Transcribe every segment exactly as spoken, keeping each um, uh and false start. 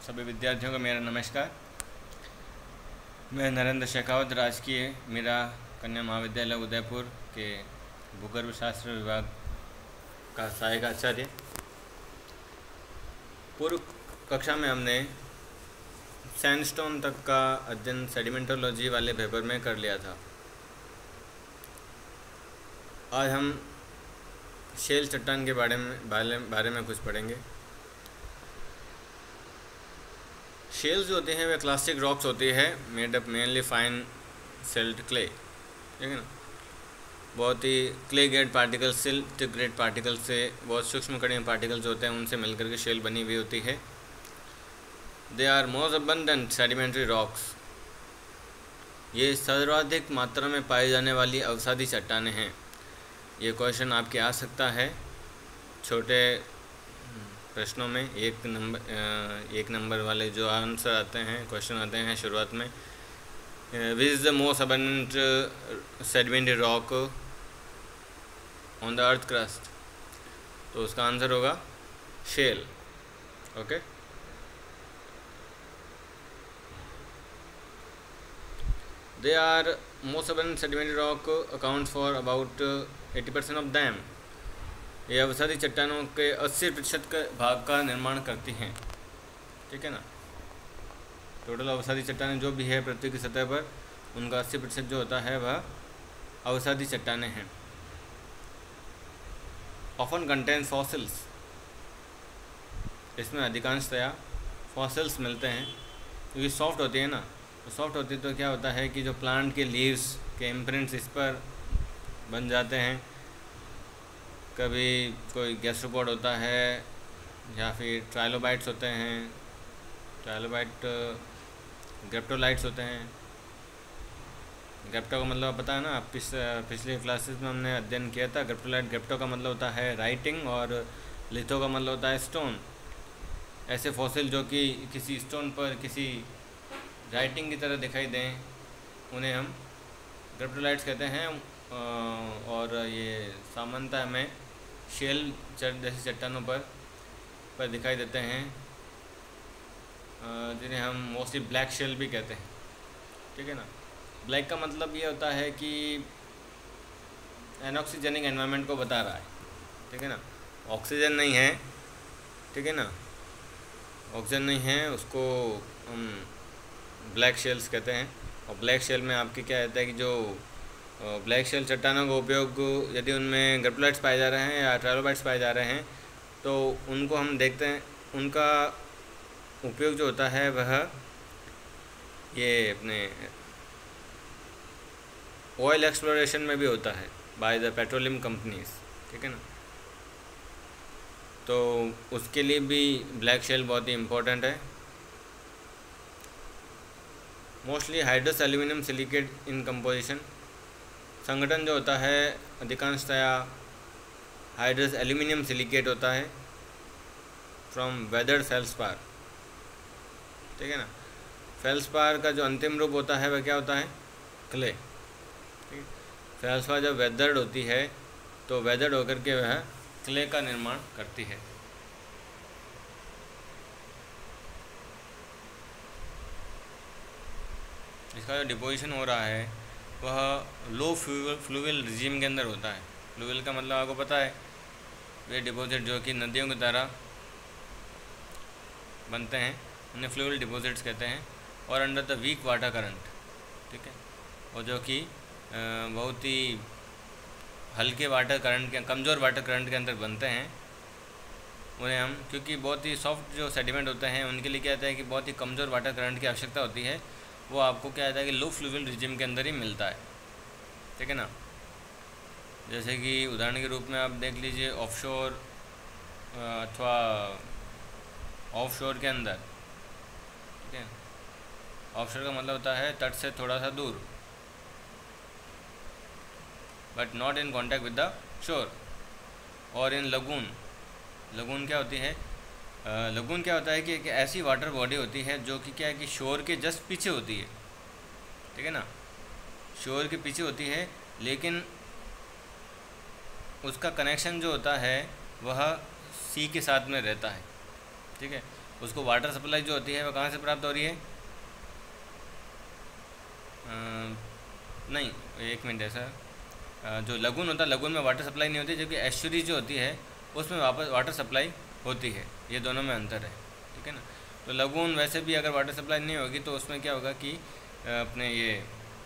सभी विद्यार्थियों को मेरा नमस्कार। मैं नरेंद्र शेखावत, राजकीय मीरा कन्या महाविद्यालय उदयपुर के भूगर्भ शास्त्र विभाग का सहायक आचार्य। पूर्व कक्षा में हमने सैंडस्टोन तक का अध्ययन सेडिमेंटोलॉजी वाले पेपर में कर लिया था। आज हम शेल चट्टान के बारे में बारे, बारे में कुछ पढ़ेंगे। शेल्स जो होते हैं वे क्लास्टिक रॉक्स होती है, made up mainly fine silt clay, ठीक है ना। बहुत ही clay grade particle silt grade particle से बहुत सूक्ष्म कणीय पार्टिकल्स होते हैं, उनसे मिलकर के शेल बनी हुई होती है। They are most abundant sedimentary rocks. ये सर्वाधिक मात्रा में पाई जाने वाली अवसादी चट्टानें हैं। ये क्वेश्चन आपके आ सकता है छोटे प्रश्नों में। एक नंबर एक नंबर वाले जो आंसर आते हैं, क्वेश्चन आते हैं शुरुआत में, which is the most abundant sedimentary rock on the earth crust, तो उसका आंसर होगा shale. Okay, they are most abundant sedimentary rock account for about eighty percent of them. ये अवसादी चट्टानों के अस्सी प्रतिशत के भाग का निर्माण करती हैं, ठीक है ना। टोटल अवसादी चट्टानें जो भी है पृथ्वी की सतह पर, उनका अस्सी प्रतिशत जो होता है वह अवसादी चट्टानें हैं। ऑफन कंटेन फॉसिल्स, इसमें अधिकांशतया फॉसिल्स मिलते हैं क्योंकि सॉफ्ट होती है ना। तो सॉफ्ट होती तो क्या होता है कि जो प्लांट के लीव्स के इम्प्रिंट्स इस पर बन जाते हैं। कभी कोई गैस्ट्रोपोड होता है या फिर ट्राइलोबाइट्स होते हैं, ट्राइलोबाइट ग्रेप्टोलाइट्स होते हैं। ग्रेप्टो का मतलब पता है ना, पिछ पिछले क्लासेस में हमने अध्ययन किया था। ग्रेप्टोलाइट, ग्रेप्टो का मतलब होता है राइटिंग और लिथो का मतलब होता है स्टोन। ऐसे फॉसिल जो कि किसी स्टोन पर किसी राइटिंग की तरह दिखाई दें, उन्हें हम ग्रेप्टोलाइट्स कहते हैं। और ये सामान्यतः हमें शेल जैसी चट्टानों पर पर दिखाई देते हैं, जिन्हें हम मोस्टली ब्लैक शेल भी कहते हैं, ठीक है ना। ब्लैक का मतलब ये होता है कि एनऑक्सीजनिक एनवायरनमेंट को बता रहा है, ठीक है ना। ऑक्सीजन नहीं है, ठीक है ना, ऑक्सीजन नहीं है, उसको हम ब्लैक शेल्स कहते हैं। और ब्लैक शेल में आपके क्या रहता है कि जो ब्लैक शेल चट्टानों का उपयोग यदि उनमें ग्रेप्टोलाइट्स पाए जा रहे हैं या ट्राइलोबाइट्स पाए जा रहे हैं, तो उनको हम देखते हैं, उनका उपयोग जो होता है वह ये अपने ऑयल एक्सप्लोरेशन में भी होता है बाय द पेट्रोलियम कंपनीज, ठीक है ना। तो उसके लिए भी ब्लैक शेल बहुत ही इम्पोर्टेंट है। Mostly hydrous aluminium silicate in composition. संगठन जो होता है अधिकांशतया हाइड्रस एल्यूमिनियम सिलिकेट होता है फ्रॉम वेदर्ड फेल्सपार, ठीक है ना। फेल्सपार का जो अंतिम रूप होता है वह क्या होता है? क्ले, ठीक है। फेल्सपार जब वेदर्ड होती है तो वेदर्ड होकर के वह क्ले का निर्माण करती है। इसका जो डिपोजिशन हो रहा है वह लो फ्लूवियल फ्लूवियल रिजीम के अंदर होता है। फ्लूवियल का मतलब आपको पता है, वे डिपॉजिट जो कि नदियों की तरह बनते हैं, उन्हें फ्लूवियल डिपॉजिट्स कहते हैं। और under the weak water current, ठीक है, और जो कि बहुत ही हल्के वाटर करंट के, कमज़ोर वाटर करंट के अंदर बनते हैं, उन्हें हम, क्योंकि बहुत ही सॉफ्ट जो सेडिमेंट होते हैं उनके लिए क्या होता है कि बहुत ही कमज़ोर वाटर करंट की आवश्यकता होती है। वो आपको क्या होता है कि लो फ्लूवियल रिजिम के अंदर ही मिलता है, ठीक है ना। जैसे कि उदाहरण के रूप में आप देख लीजिए ऑफशोर अथवा ऑफशोर के अंदर, ठीक है। ऑफशोर का मतलब होता है तट से थोड़ा सा दूर, but not in contact with the shore. और इन लगून, लगून क्या होती है? लगून क्या होता है कि एक ऐसी वाटर बॉडी होती है जो कि क्या है कि शोर के जस्ट पीछे होती है, ठीक है ना। शोर के पीछे होती है, लेकिन उसका कनेक्शन जो होता है वह सी के साथ में रहता है, ठीक है। उसको वाटर सप्लाई जो होती है वो कहाँ से प्राप्त हो रही है? आ, नहीं, एक मिनट है सर। जो लगून होता है, लगून में वाटर सप्लाई नहीं होती, जबकि एस्चुरी जो होती है उसमें वापस वाटर सप्लाई होती है। ये दोनों में अंतर है, ठीक है ना। तो लगून वैसे भी अगर वाटर सप्लाई नहीं होगी तो उसमें क्या होगा कि अपने ये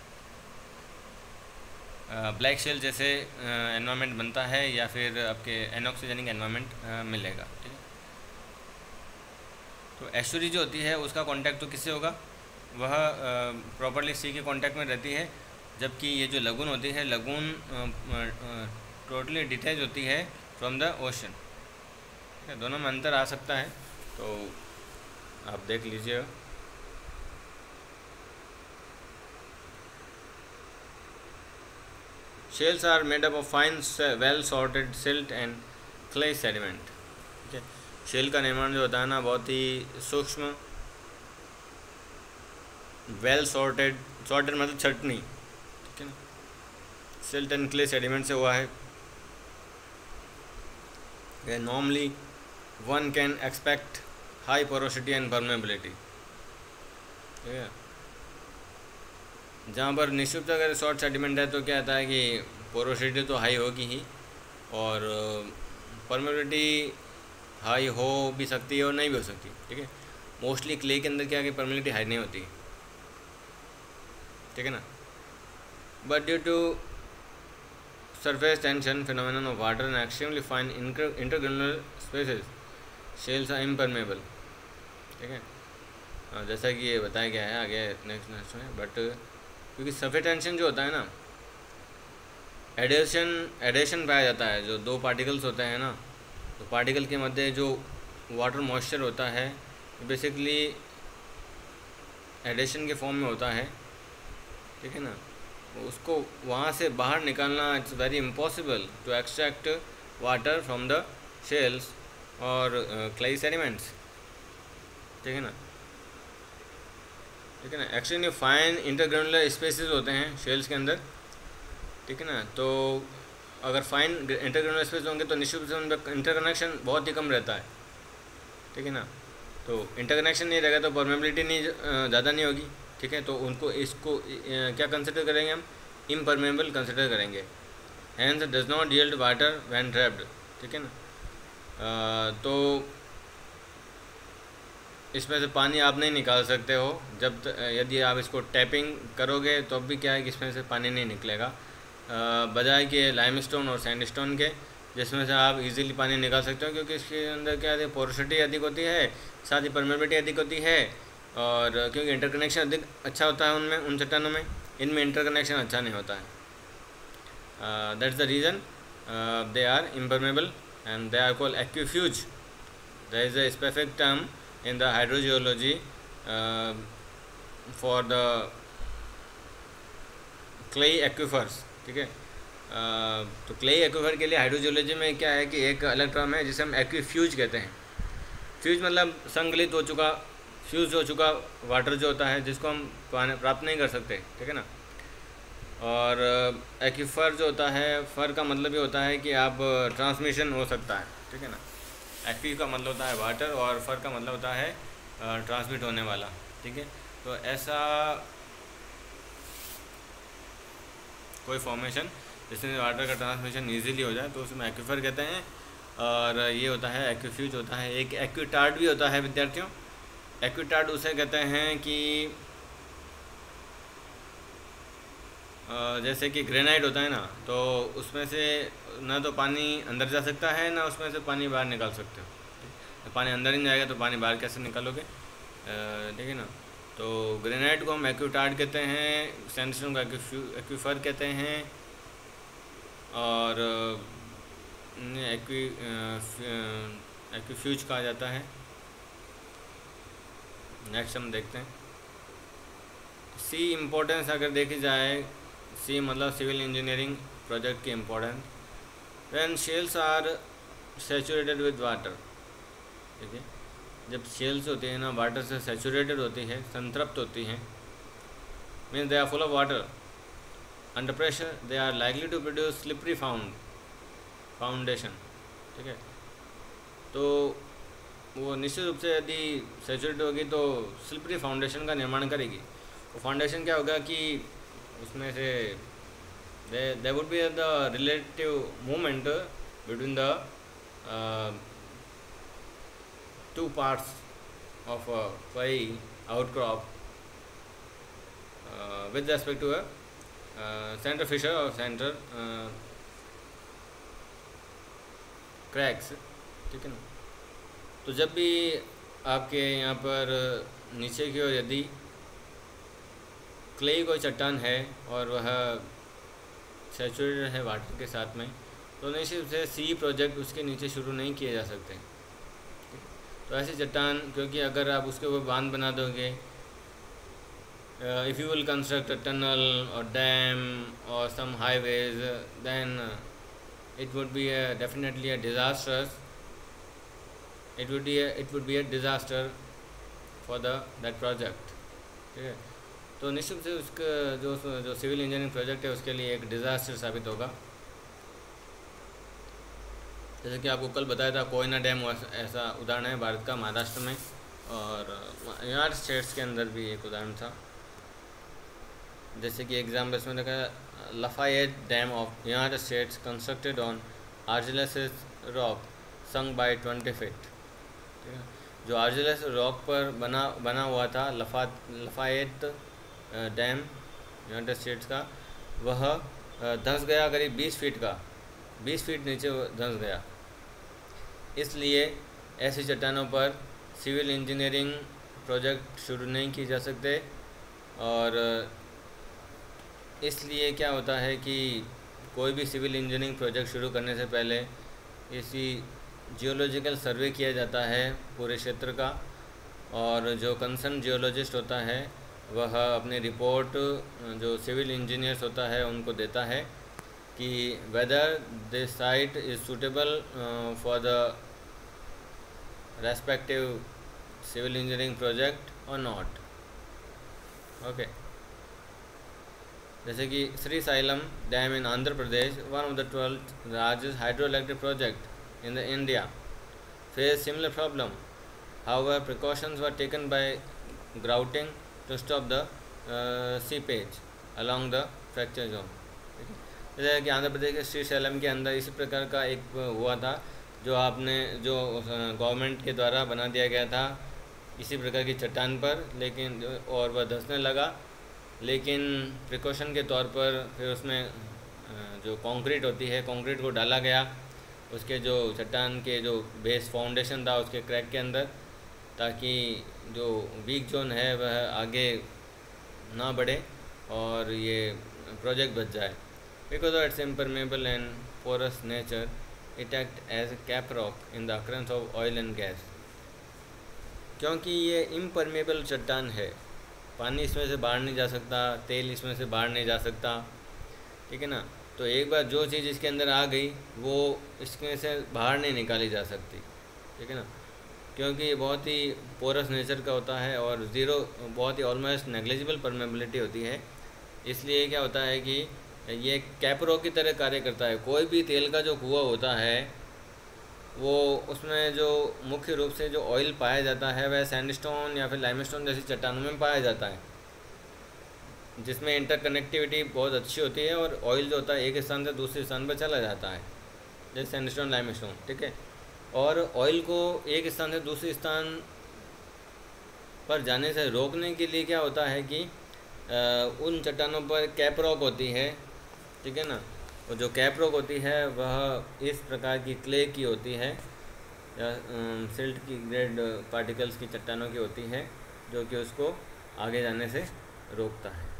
ब्लैक शेल जैसे एनवायरनमेंट बनता है या फिर आपके एनऑक्सीजनिक एनवायरनमेंट मिलेगा, ठीक है। तो एस्चुरी जो होती है उसका कांटेक्ट तो किससे होगा? वह प्रॉपरली सी के कांटेक्ट में रहती है, जबकि ये जो लगून होती है, लगून टोटली डिटैच होती है फ्रॉम द ओशन, ठीक है। दोनों में अंतर आ सकता है, तो आप देख लीजिए। Shales are made up of fine, well sorted silt and clay sediment, ठीक है। शेल का निर्माण जो होता है ना, बहुत ही सूक्ष्म, वेल सॉर्टेड, सॉर्टेड मतलब छटनी, ठीक है ना, सिल्ट एंड क्ले सेडिमेंट से हुआ है। Normally one can expect high porosity and permeability, ठीक है। जहाँ पर निश्चित अगर शॉर्ट सेडिमेंट है तो क्या आता है कि पोरोसिटी तो हाई होगी ही, और परमेबिलिटी हाई हो भी सकती है और नहीं भी हो सकती, ठीक है। मोस्टली क्ले के अंदर क्या है कि परमेबिलिटी हाई नहीं होती, ठीक है ना। But due to surface tension phenomenon of water and extremely fine intergranular spaces, shales are impermeable, ठीक है। जैसा कि ये बताया गया है आगे नेक्स्ट नेक्स्ट में। बट क्योंकि सरफेस टेंशन जो होता है ना, एडेशन एडेशन पाया जाता है, जो दो पार्टिकल्स होते हैं ना, तो पार्टिकल के मध्य जो वाटर मॉइस्चर होता है बेसिकली एडेशन के फॉर्म में होता है, ठीक है ना। उसको वहाँ से बाहर निकालना it's very impossible to extract water from the shales और क्लाई सेडिमेंट्स, ठीक है ना, ठीक है ना। एक्चुअली फाइन इंटरग्रेनुलर स्पेसेस होते हैं शेल्स के अंदर, ठीक है ना। तो अगर फाइन इंटरग्रेनुलर स्पेस होंगे तो निश्चित रूप से उनका इंटरकनेक्शन बहुत ही कम रहता है, ठीक है ना। तो इंटरकनेक्शन नहीं रहेगा तो परमेबिलिटी नहीं ज़्यादा नहीं होगी, ठीक है। तो उनको इसको क्या कंसिडर करेंगे हम? इम्परमेबल कंसिडर करेंगे। Hence does not yield water when trapped, ठीक है ना। आ, तो इसमें से पानी आप नहीं निकाल सकते हो जब यदि आप इसको टैपिंग करोगे तो अब भी क्या है कि इसमें से पानी नहीं निकलेगा, बजाय कि लाइमस्टोन और सैंडस्टोन के, जिसमें से आप इजीली पानी निकाल सकते हो, क्योंकि इसके अंदर क्या है पोरोसिटी अधिक होती है, साथ ही परमेबिलिटी अधिक होती है, और क्योंकि इंटरकनेक्शन अधिक अच्छा होता है उनमें, उन चट्टानों में। इनमें इंटरकनेक्शन अच्छा नहीं होता है। That's the reason they are impermeable and they are called aquifuge. There is a specific term in the hydrogeology uh, for the clay aquifers, ठीक है। uh, तो clay aquifer के लिए हाइड्रोजियोलॉजी में क्या है कि एक अलग टर्म है जिसे हम एक्वीफ्यूज कहते हैं। फ्यूज मतलब संकलित हो चुका, फ्यूज हो चुका वाटर जो होता है जिसको हम पानी प्राप्त नहीं कर सकते, ठीक है ना। और एक्वीफर जो होता है, फर का मतलब ये होता है कि आप ट्रांसमिशन हो सकता है, ठीक है ना। एक्वी का मतलब होता है वाटर और फर का मतलब होता है ट्रांसमिट होने वाला, ठीक है। तो ऐसा कोई फॉर्मेशन जिसमें वाटर का ट्रांसमिशन इजीली हो जाए तो उसमें एक्वीफर कहते हैं, और ये होता है एक्वीफ्यूज होता है। एक एक्वीटार्ड भी होता है विद्यार्थियों। एक्वीटार्ड उसे कहते हैं कि जैसे कि ग्रेनाइट होता है ना, तो उसमें से ना तो पानी अंदर जा सकता है ना उसमें से पानी बाहर निकाल सकते हो। तो पानी अंदर ही नहीं जाएगा तो पानी बाहर कैसे निकालोगे, ठीक है ना। तो ग्रेनाइट को हम एक्वीटार्ड कहते हैं, सैंडस्टोन को एक्वीफर कहते हैं, और एक्वी एक्वीफ्यूज कहा जाता है। नेक्स्ट हम देखते हैं सी इम्पोर्टेंस। अगर देखी जाए, सी मतलब सिविल इंजीनियरिंग प्रोजेक्ट की importance. When shales are saturated with water, ठीक है। जब शेल्स होती हैं ना वाटर से सैचुरेटेड होती है, संतृप्त होती हैं, means they are full of water, under pressure they are likely to produce slippery found foundation, ठीक है। तो वो निश्चित रूप से यदि सैचुरेटेड होगी तो स्लिपरी फाउंडेशन का निर्माण करेगी। वो फाउंडेशन क्या होगा कि उसमें से there would be the relative movement between the two parts of a clay outcrop with respect to a centre fissure और सेंटर क्रैक्स, ठीक है ना। तो जब भी आपके यहाँ पर नीचे की ओर यदि क्ले कोई चट्टान है और वह सैचुरेटेड है वाटर के साथ में, तो निश्चित रूप से सी प्रोजेक्ट उसके नीचे शुरू नहीं किए जा सकते। तो ऐसी चट्टान, क्योंकि अगर आप उसके ऊपर बांध बना दोगे, if you will construct a tunnel और डैम और some highways, then it would be a definitely a disastrous it would be a, it would be a disaster for the that project, ठीक है। तो निश्चित से उसका जो जो सिविल इंजीनियरिंग प्रोजेक्ट है उसके लिए एक डिज़ास्टर साबित होगा। जैसे कि आपको कल बताया था, कोयना डैम ऐसा उदाहरण है भारत का, महाराष्ट्र में, और यूनाइटेड स्टेट्स के अंदर भी एक उदाहरण था। जैसे कि एग्जाम्पल इसमें देखा, Lafayette dam of United States constructed on argillaceous rock sunk by twenty feet, ठीक है। जो आर्जिलेस रॉक पर बना बना हुआ था लफा लफायेट डैम यूनाइटेड स्टेट्स का, वह धंस गया करीब बीस फीट का, बीस फीट नीचे धंस गया। इसलिए ऐसी चट्टानों पर सिविल इंजीनियरिंग प्रोजेक्ट शुरू नहीं किए जा सकते। और इसलिए क्या होता है कि कोई भी सिविल इंजीनियरिंग प्रोजेक्ट शुरू करने से पहले इसी जियोलॉजिकल सर्वे किया जाता है पूरे क्षेत्र का, और जो कंसर्न जियोलॉजिस्ट होता है वह अपनी रिपोर्ट जो सिविल इंजीनियर्स होता है उनको देता है कि whether this site is suitable for the respective civil engineering project और नॉट, ओके। जैसे कि Srisailam dam in Andhra Pradesh, one of the twelfth largest hydroelectric project in the India, face similar problem. However precautions were taken by grouting to stop the seepage along the fracture zone. जैसे कि आंध्र प्रदेश के Shri xylem के अंदर इसी प्रकार का एक हुआ था, जो आपने जो गवर्नमेंट के द्वारा बना दिया गया था इसी प्रकार की चट्टान पर, लेकिन और वह धंसने लगा। लेकिन प्रिकॉशन के तौर पर फिर उसमें जो कंक्रीट होती है, कंक्रीट को डाला गया उसके जो चट्टान के जो बेस फाउंडेशन था उसके क्रैक के अंदर, ताकि जो वीक जोन है वह आगे ना बढ़े और ये प्रोजेक्ट बच जाए। Because of its impermeable and porous nature, it act as cap rock in the occurrence of oil and gas. क्योंकि ये इम्परमेबल चट्टान है, पानी इसमें से बाहर नहीं जा सकता, तेल इसमें से बाहर नहीं जा सकता, ठीक है ना। तो एक बार जो चीज़ इसके अंदर आ गई वो इसमें से बाहर नहीं निकाली जा सकती, ठीक है ना, क्योंकि ये बहुत ही पोरस नेचर का होता है और ज़ीरो बहुत ही ऑलमोस्ट नेग्लिजिबल परमेबिलिटी होती है। इसलिए क्या होता है कि ये कैपरो की तरह कार्य करता है। कोई भी तेल का जो कुआं होता है वो उसमें जो मुख्य रूप से जो ऑयल पाया जाता है वह सैंडस्टोन या फिर लाइमस्टोन जैसी चट्टानों में पाया जाता है, जिसमें इंटरकनेक्टिविटी बहुत अच्छी होती है और ऑयल जो होता है एक स्थान से दूसरे स्थान पर चला जाता है, जैसे सैंडस्टोन लाइमस्टोन, ठीक है। और ऑयल को एक स्थान से दूसरे स्थान पर जाने से रोकने के लिए क्या होता है कि आ, उन चट्टानों पर कैप रॉक होती है, ठीक है ना। और जो कैप रॉक होती है वह इस प्रकार की क्ले की होती है या सिल्ट की ग्रेड पार्टिकल्स की चट्टानों की होती है, जो कि उसको आगे जाने से रोकता है,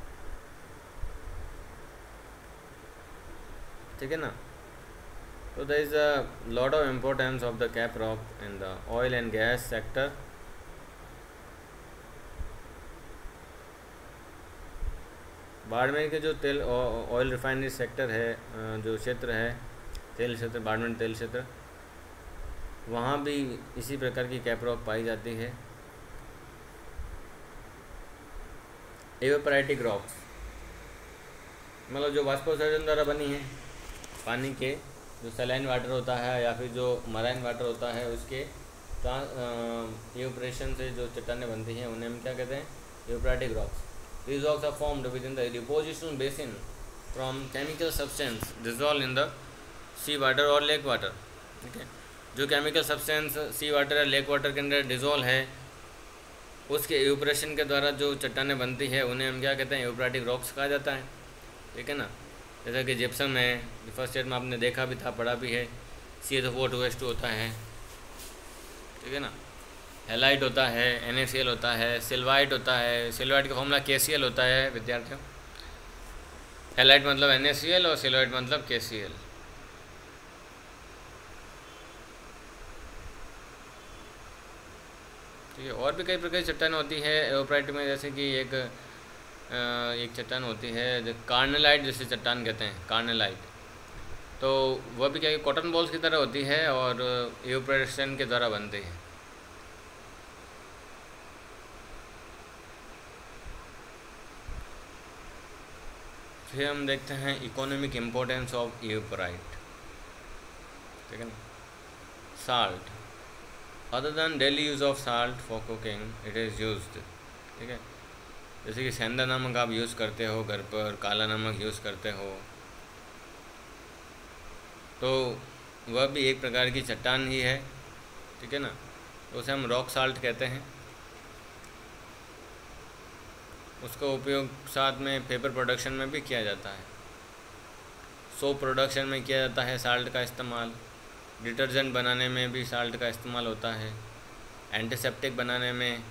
ठीक है ना। So there is a lot of importance of the cap rock in the oil and gas sector. Barmer के जो तेल ऑयल रिफाइनरी सेक्टर है, जो क्षेत्र है तेल क्षेत्र, बाड़मेर तेल क्षेत्र, वहाँ भी इसी प्रकार की कैप रॉक पाई जाती है। एवापोरेटिक रॉक्स मतलब जो वाष्पोत्सर्जन द्वारा बनी है, पानी के जो सलाइन वाटर होता है या फिर जो मराइन वाटर होता है उसके इवेपोरेशन से जो चट्टानें बनती हैं उन्हें हम क्या कहते हैं? Evaporitic rocks. These rocks are formed within the depositional basin from chemical substance dissolved in the sea water or lake water। ठीक है, जो केमिकल सब्सटेंस सी वाटर या लेक वाटर के अंदर डिजोल्व है उसके इवेपोरेशन के द्वारा जो चट्टानें बनती है उन्हें हम क्या कहते हैं? यूप्राटिक रॉक्स कहा जाता है। ठीक है ना, जैसा कि जिप्सम है, फर्स्ट ईयर में आपने देखा भी था, पढ़ा भी है, C H four two H two होता है। ठीक है ना, हेलाइट होता है, एन ए सी एल होता है, सिल्वाइट होता है। सिल्वाइट का फॉर्मूला के सी एल होता है विद्यार्थियों। हेलाइट मतलब एन ए सी एल और सिल्वाइट मतलब के सी एल। ठीक है, और भी कई प्रकार की चट्टान होती है एवोप्राइट में, जैसे कि एक एक चट्टान होती है जो कार्नेलाइट जिसे चट्टान कहते हैं, कार्नेलाइट। तो वह भी क्या कॉटन बॉल्स की तरह होती है और एवोप्रेशन के द्वारा बनती है। फिर हम देखते हैं इकोनॉमिक इम्पोर्टेंस ऑफ एवोप्राइट। ठीक है ना, salt. Other than daily use of salt for cooking it is used. ठीक है, जैसे कि सेंधा नमक आप यूज़ करते हो घर पर, काला नमक यूज़ करते हो, तो वह भी एक प्रकार की चट्टान ही है। ठीक है ना, तो उसे हम रॉक साल्ट कहते हैं। उसका उपयोग साथ में पेपर प्रोडक्शन में भी किया जाता है, सोप प्रोडक्शन में किया जाता है साल्ट का इस्तेमाल, डिटर्जेंट बनाने में भी साल्ट का इस्तेमाल होता है, एंटीसेप्टिक बनाने में,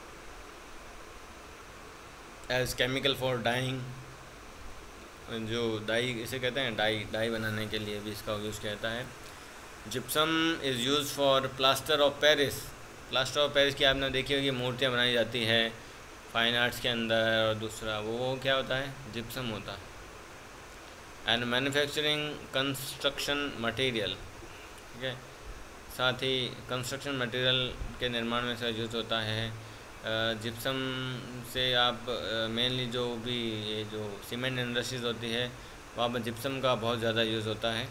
एज केमिकल फॉर डाइंग, जो डाई इसे कहते हैं, डाई डाई बनाने के लिए भी इसका यूज़ किया जाता है। Gypsum is use for plaster of Paris. Plaster of Paris की आपने देखी होगी, मूर्तियाँ बनाई जाती है फाइन आर्ट्स के अंदर, और दूसरा वो, वो क्या होता है? जिप्सम होता है। And manufacturing construction material. ठीक है, साथ ही कंस्ट्रक्शन मटेरियल के निर्माण में इसका यूज़ होता है। जिप्सम से आप मेनली जो भी ये जो सीमेंट इंडस्ट्रीज़ होती है वहाँ पर जिप्सम का बहुत ज़्यादा यूज़ होता है।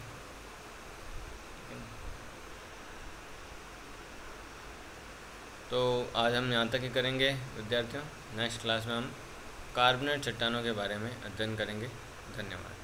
तो आज हम यहाँ तक ही करेंगे विद्यार्थियों। नेक्स्ट क्लास में हम कार्बोनेट चट्टानों के बारे में अध्ययन करेंगे। धन्यवाद।